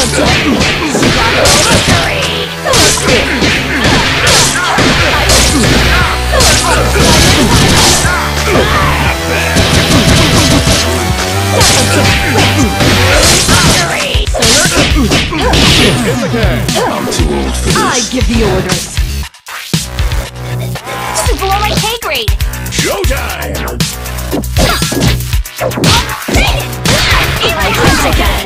I'm too old for this. I give the orders. This is below my pay grade. Showtime! I once again.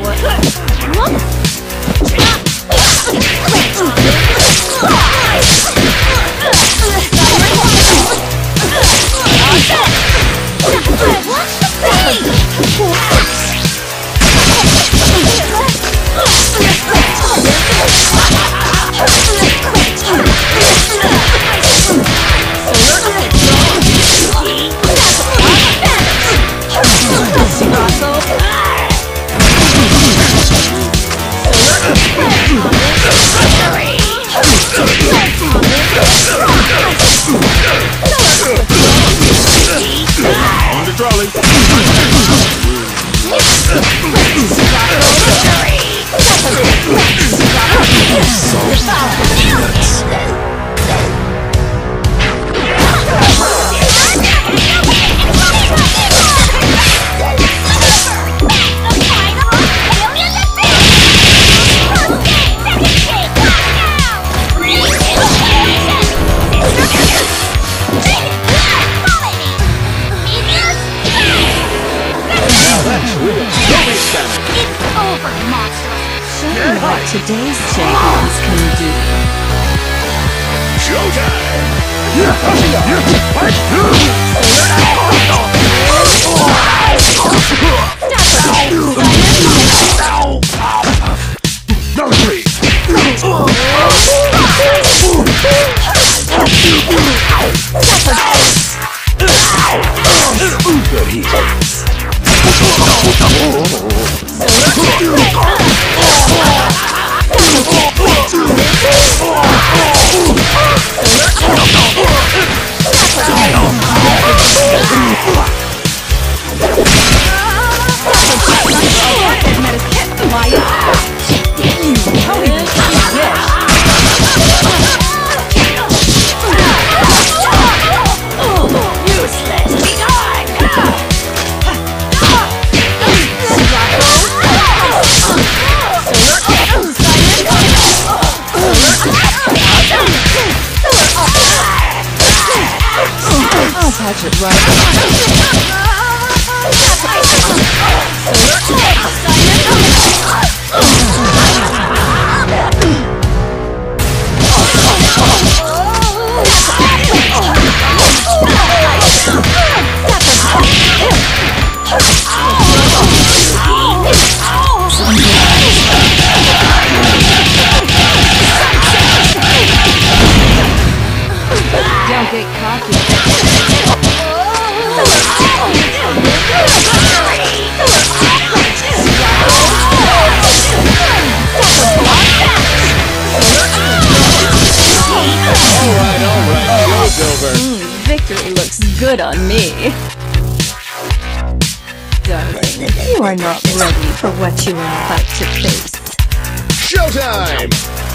On the trolley! It's over, monster! Show me what today's champions can do. Showtime! Good heat. I'll touch it right. Don't get cocky. Alright, show's over. Victory looks good on me. Darling, you are not ready for what you are about to face. Showtime!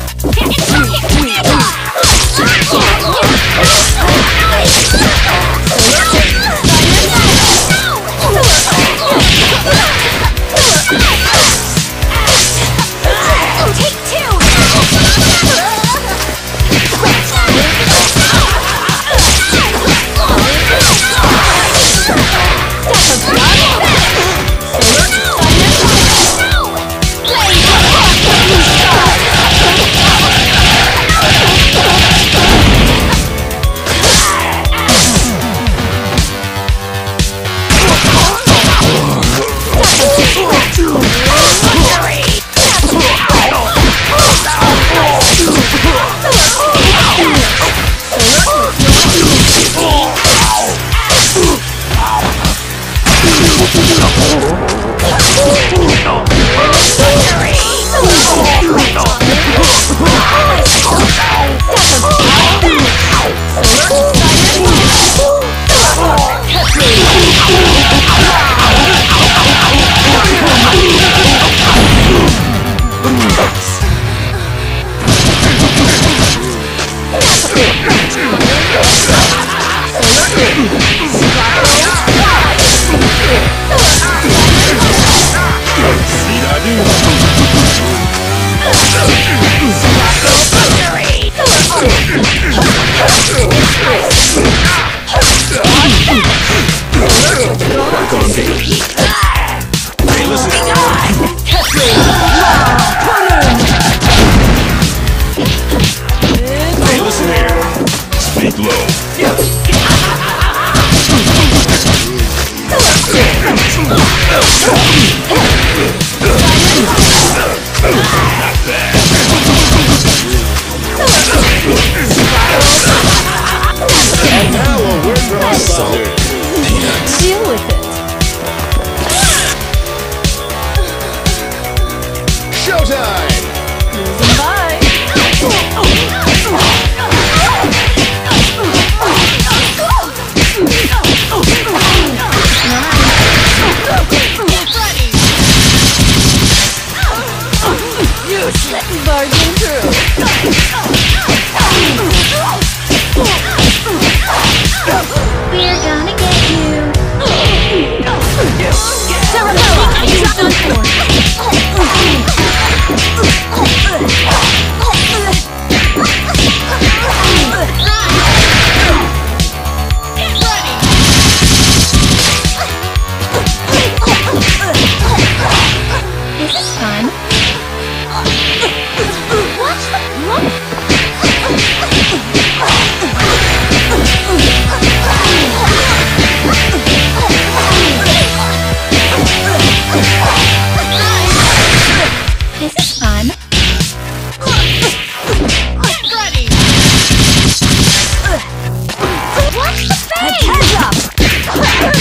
Take two! And now a word from our sponsor. Deal with it. Showtime! Bye. Useless. Bargain through. We're gonna get you. Cerebella, drop on board. Get ready. This is fun. This is fun. Get ready. Watch the face. Heads up.